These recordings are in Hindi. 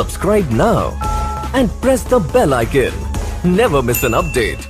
Subscribe now and press the bell icon. Never miss an update.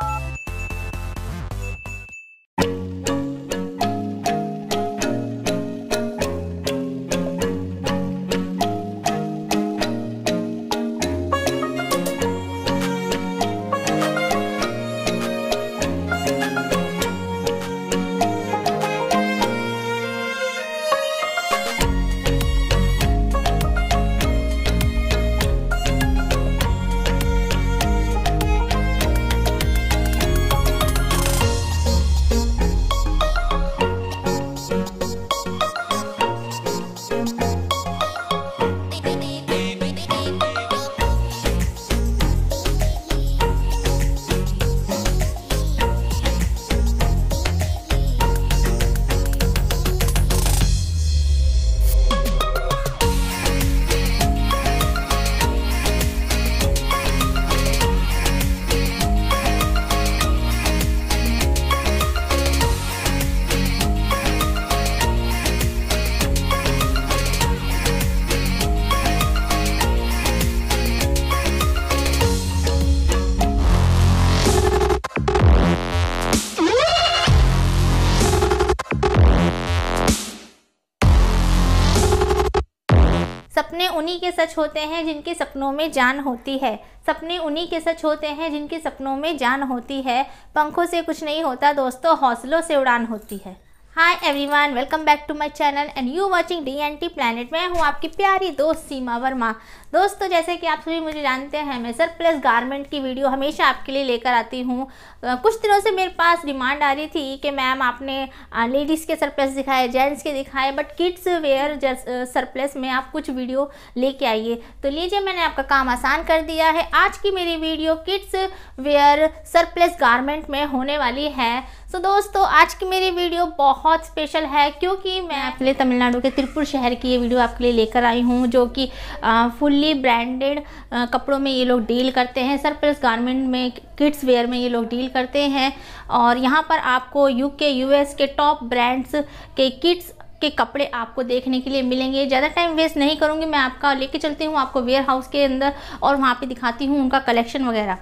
सपने उन्हीं के सच होते हैं जिनके सपनों में जान होती है। सपने उन्हीं के सच होते हैं जिनके सपनों में जान होती है। पंखों से कुछ नहीं होता दोस्तों, हौसलों से उड़ान होती है। Hi everyone, welcome back to my channel and you watching DNT planet. मैं हूँ आपकी प्यारी दोस्त सीमा वर्मा। दोस्तों, जैसे कि आप सभी मुझे जानते हैं, मैं सरप्लस गारमेंट की वीडियो हमेशा आपके लिए लेकर आती हूँ। कुछ दिनों से मेरे पास डिमांड आ रही थी कि मैम आपने लेडीज़ के सरप्लस दिखाए, जेंट्स के दिखाए, बट किड्स वेयर सरप्लस में आप कुछ वीडियो लेके आइए। तो लीजिए, मैंने आपका काम आसान कर दिया है। आज की मेरी video kids wear surplus garment में होने वाली है। तो दोस्तों, आज की मेरी वीडियो बहुत स्पेशल है क्योंकि मैं अपने तमिलनाडु के तिरुपुर शहर की ये वीडियो आपके लिए लेकर आई हूँ, जो कि फुल्ली ब्रांडेड कपड़ों में ये लोग डील करते हैं। सरप्लस गारमेंट में, किड्स वेयर में ये लोग डील करते हैं। और यहाँ पर आपको UK US के टॉप ब्रांड्स के किड्स के कपड़े आपको देखने के लिए मिलेंगे। ज़्यादा टाइम वेस्ट नहीं करूँगी, मैं आपका लेके चलती हूँ आपको वेयर हाउस के अंदर और वहाँ पे दिखाती हूँ उनका कलेक्शन वगैरह।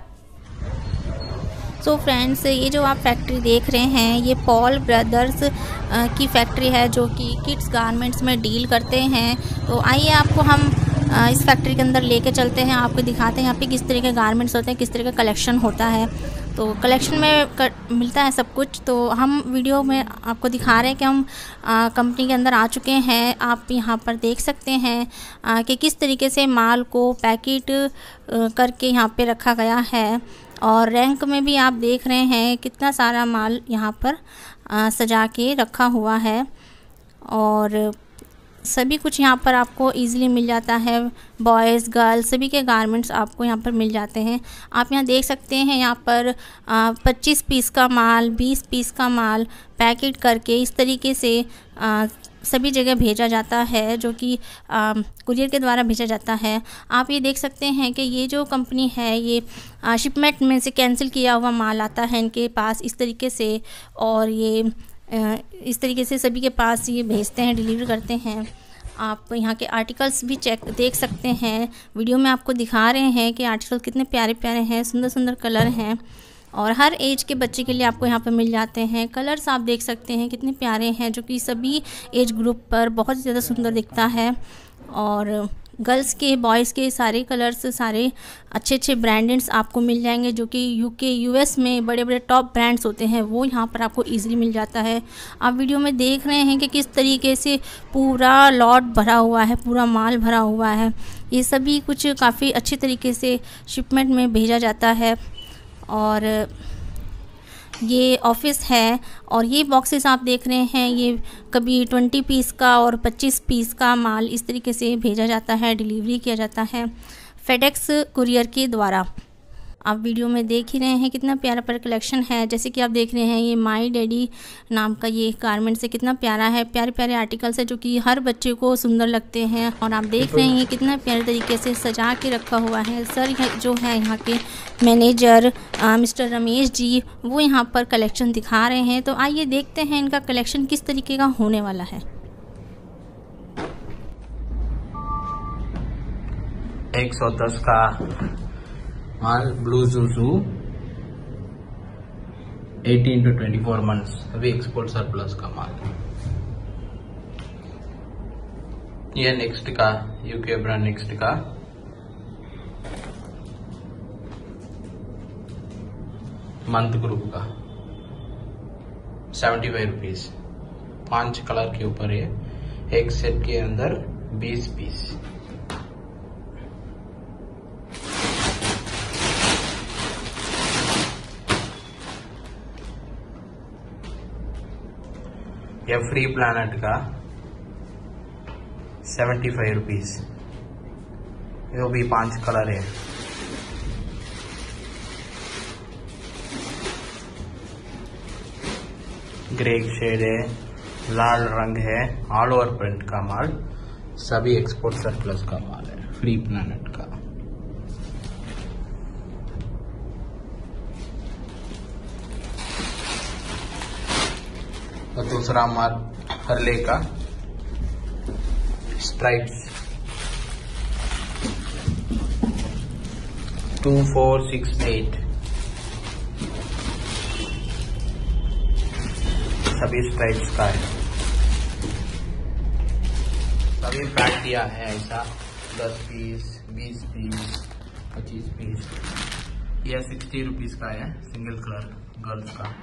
सो फ्रेंड्स, ये जो आप फैक्ट्री देख रहे हैं, ये पॉल ब्रदर्स की फैक्ट्री है जो कि किड्स गारमेंट्स में डील करते हैं। तो आइए आपको हम इस फैक्ट्री के अंदर लेके चलते हैं, आपको दिखाते हैं यहाँ पे किस तरह के गारमेंट्स होते हैं, किस तरह का कलेक्शन होता है। तो कलेक्शन में मिलता है सब कुछ। तो हम वीडियो में आपको दिखा रहे हैं कि हम कंपनी के अंदर आ चुके हैं। आप यहाँ पर देख सकते हैं कि किस तरीके से माल को पैकेट करके यहाँ पे रखा गया है। और रैंक में भी आप देख रहे हैं कितना सारा माल यहाँ पर सजा के रखा हुआ है। और सभी कुछ यहाँ पर आपको इजीली मिल जाता है। बॉयज़ गर्ल्स सभी के गारमेंट्स आपको यहाँ पर मिल जाते हैं। आप यहाँ देख सकते हैं, यहाँ पर 25 पीस का माल, 20 पीस का माल पैकेट करके इस तरीके से सभी जगह भेजा जाता है, जो कि कुरियर के द्वारा भेजा जाता है। आप ये देख सकते हैं कि ये जो कंपनी है, ये शिपमेंट में से कैंसिल किया हुआ माल आता है इनके पास इस तरीके से, और ये इस तरीके से सभी के पास ये भेजते हैं, डिलीवर करते हैं। आप यहाँ के आर्टिकल्स भी चेक देख सकते हैं। वीडियो में आपको दिखा रहे हैं कि आर्टिकल कितने प्यारे प्यारे हैं, सुंदर सुंदर कलर हैं और हर एज के बच्चे के लिए आपको यहाँ पर मिल जाते हैं। कलर्स आप देख सकते हैं कितने प्यारे हैं, जो कि सभी एज ग्रुप पर बहुत ज़्यादा सुंदर दिखता है। और गर्ल्स के, बॉयज़ के सारे कलर्स, सारे अच्छे अच्छे ब्रांड्स आपको मिल जाएंगे, जो कि UK US में बड़े बड़े टॉप ब्रांड्स होते हैं, वो यहाँ पर आपको इजीली मिल जाता है। आप वीडियो में देख रहे हैं कि किस तरीके से पूरा लॉट भरा हुआ है, पूरा माल भरा हुआ है। ये सभी कुछ काफ़ी अच्छे तरीके से शिपमेंट में भेजा जाता है। और ये ऑफिस है और ये बॉक्सेस आप देख रहे हैं, ये कभी 20 पीस का और 25 पीस का माल इस तरीके से भेजा जाता है, डिलीवरी किया जाता है फेडेक्स कुरियर के द्वारा। आप वीडियो में देख ही रहे हैं कितना प्यारा प्यारा कलेक्शन है। जैसे कि आप देख रहे हैं, ये माई डैडी नाम का ये गारमेंट से कितना प्यारा है, प्यारे प्यारे आर्टिकल्स है जो कि हर बच्चे को सुंदर लगते हैं। और आप देख रहे हैं कितना प्यारे तरीके से सजा के रखा हुआ है। सर जो है यहाँ के मैनेजर मिस्टर रमेश जी, वो यहाँ पर कलेक्शन दिखा रहे हैं। तो आइए देखते हैं इनका कलेक्शन किस तरीके का होने वाला है। 110 का माल ब्लू जुजू 18 to 24 months अभी एक्सपोर्ट सरप्लस का माल। ये नेक्स्ट का यूके ब्रांड नेक्स्ट का मंथ ग्रुप का 75 रुपीज। 5 कलर के ऊपर है, एक सेट के अंदर 20 पीस। यह फ्री प्लैनेट का 75 रुपीज। ये भी 5 कलर है। ग्रे शेड है, लाल रंग है, ऑल ओवर प्रिंट का माल, सभी एक्सपोर्ट सरप्लस का माल है, फ्री प्लैनेट का। और दूसरा माल हर्ले का स्ट्राइप्स 2468 सभी स्ट्राइप्स का है। सभी पैक दिया है ऐसा 10 पीस, 20 पीस, 25 पीस। यह 60 रुपीज का है, सिंगल कलर गर्ल्स का।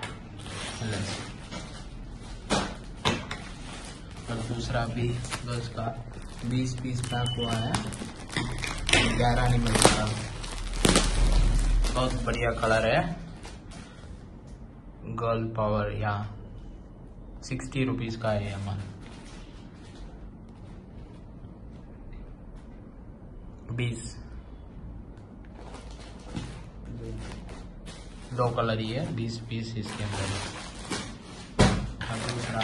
और दूसरा भी गर्ल्स का 20 पीस पैक हुआ है, 11 नहीं मिलता। बहुत बढ़िया कलर है, गर्ल पावर। यहाँ 60 रुपीज का है हमारा। 20 दो कलर ही है, 20 पीस इसके अंदर। दूसरा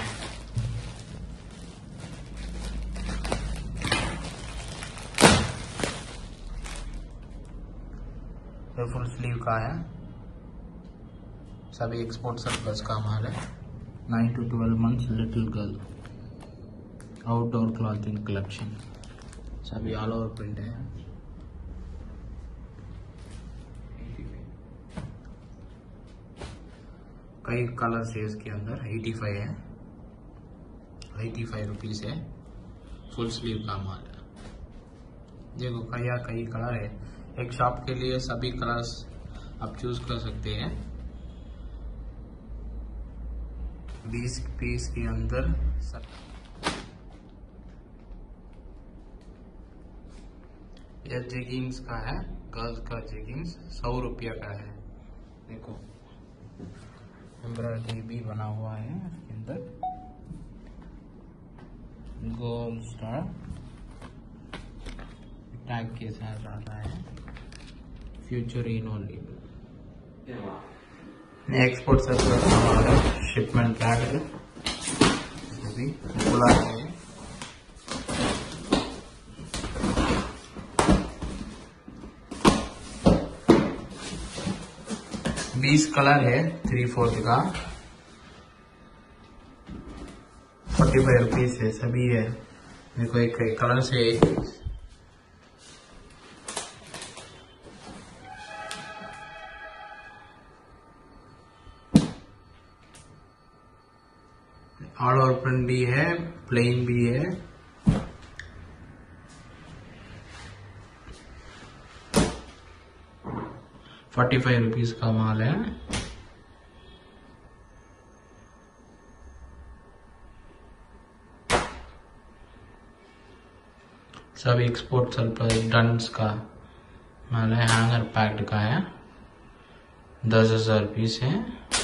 फुल स्लीव का है, सभी एक्सपोर्ट सरप्लस का माल है। 9 to 12 months little girl outdoor clothing collection, सभी ऑल ओवर प्रिंट है। कई कलर्स है इसके अंदर। 85 है, 85 रुपीज है, फुल स्लीव का माल है। देखो कई कलर है। एक शॉप के लिए सभी कलर्स आप चूज कर सकते हैं। 20 पीस के अंदर यह जेगिंग्स का है, गर्ल्स का जेगिंग्स 100 रुपया का है। देखो एम्ब्रॉयडरी भी बना हुआ है इसके अंदर। गर्ल्स का टैग के साथ आता है, future in only. Export surplus shipment tag है, भी खुला है। 20 कलर है, 3/4 का 45 रुपीज है, सभी है। देखो एक कलर से ऑल ओवर प्रिंट भी है, प्लेन भी है। ₹45 का माल है। सब एक्सपोर्ट सरप्लस डंस का माल है, हैंगर पैक्ड का है, 10,000 पीस है,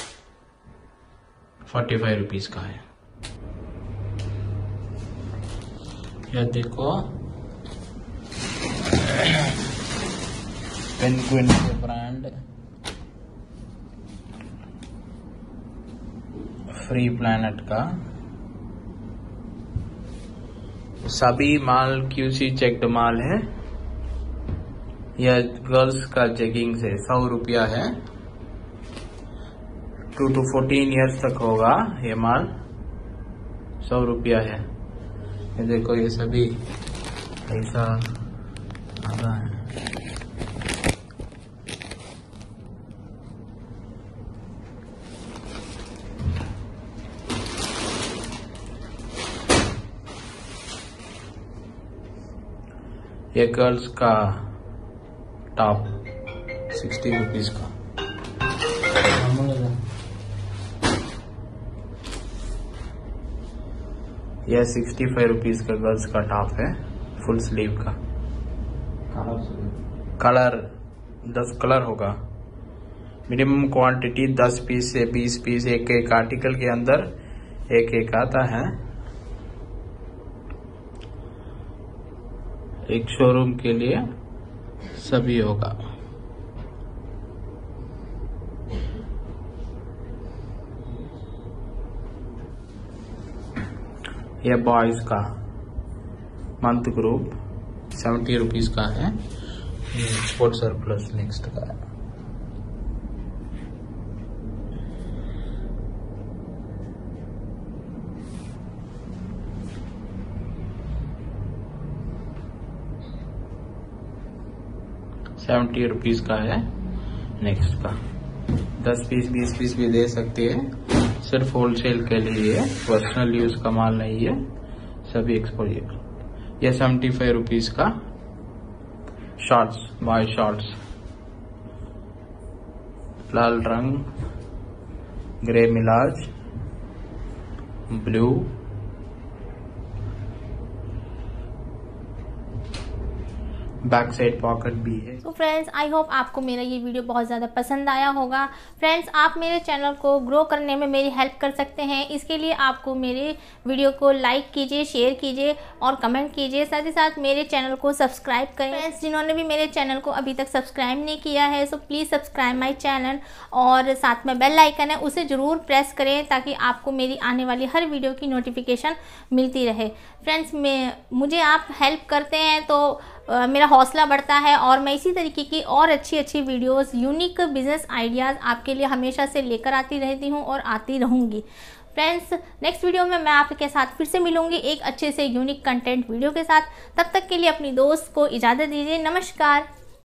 ₹45 का है। यह देखो पेंगुइन के ब्रांड फ्री प्लैनेट का सभी माल QC चेक्ड माल है। यह गर्ल्स का जेगिंग्स है, 100 रुपया है। 2 to 14 ईयर्स तक होगा ये माल, 100 रुपया है। ये देखो ये सभी ऐसा आता है। ये गर्ल्स का टॉप 60 रुपीज का। यह 65 रुपीज का गर्ल्स का टॉप है, फुल स्लीव का। कलर 10 कलर होगा। मिनिमम क्वांटिटी 10 पीस से 20 पीस एक एक आर्टिकल के अंदर एक एक आता है। एक शोरूम के लिए सभी होगा। यह बॉयज का मंथ ग्रुप 70 रुपीज का है। स्पोर्ट सरप्लस नेक्स्ट का है। ₹70 का है नेक्स्ट का। 10 पीस 20 पीस भी दे सकते हैं, सिर्फ होलसेल के लिए, पर्सनल यूज का माल नहीं है, सभी एक्सपोर्ट। यह 75 रुपीज का शॉर्ट्स, बॉय शॉर्ट्स, लाल रंग, grey melange, blue, back side pocket भी है। तो फ्रेंड्स, आई होप आपको मेरा ये वीडियो बहुत ज़्यादा पसंद आया होगा। फ्रेंड्स, आप मेरे चैनल को ग्रो करने में मेरी हेल्प कर सकते हैं। इसके लिए आपको मेरे वीडियो को लाइक कीजिए, शेयर कीजिए और कमेंट कीजिए। साथ ही साथ मेरे चैनल को सब्सक्राइब करें। फ्रेंड्स, जिन्होंने भी मेरे चैनल को अभी तक सब्सक्राइब नहीं किया है, so please subscribe my channel और साथ में बेल आइकन है, उसे ज़रूर प्रेस करें ताकि आपको मेरी आने वाली हर वीडियो की नोटिफिकेशन मिलती रहे। फ्रेंड्स, मुझे आप हेल्प करते हैं तो मेरा हौसला बढ़ता है और मैं इसी तरीके की और अच्छी वीडियोस, यूनिक बिजनेस आइडियाज़ आपके लिए हमेशा से लेकर आती रहती हूँ और आती रहूँगी। फ्रेंड्स, नेक्स्ट वीडियो में मैं आपके साथ फिर से मिलूँगी एक अच्छे से यूनिक कंटेंट वीडियो के साथ। तब तक के लिए अपनी दोस्त को इजाज़त दीजिए। नमस्कार।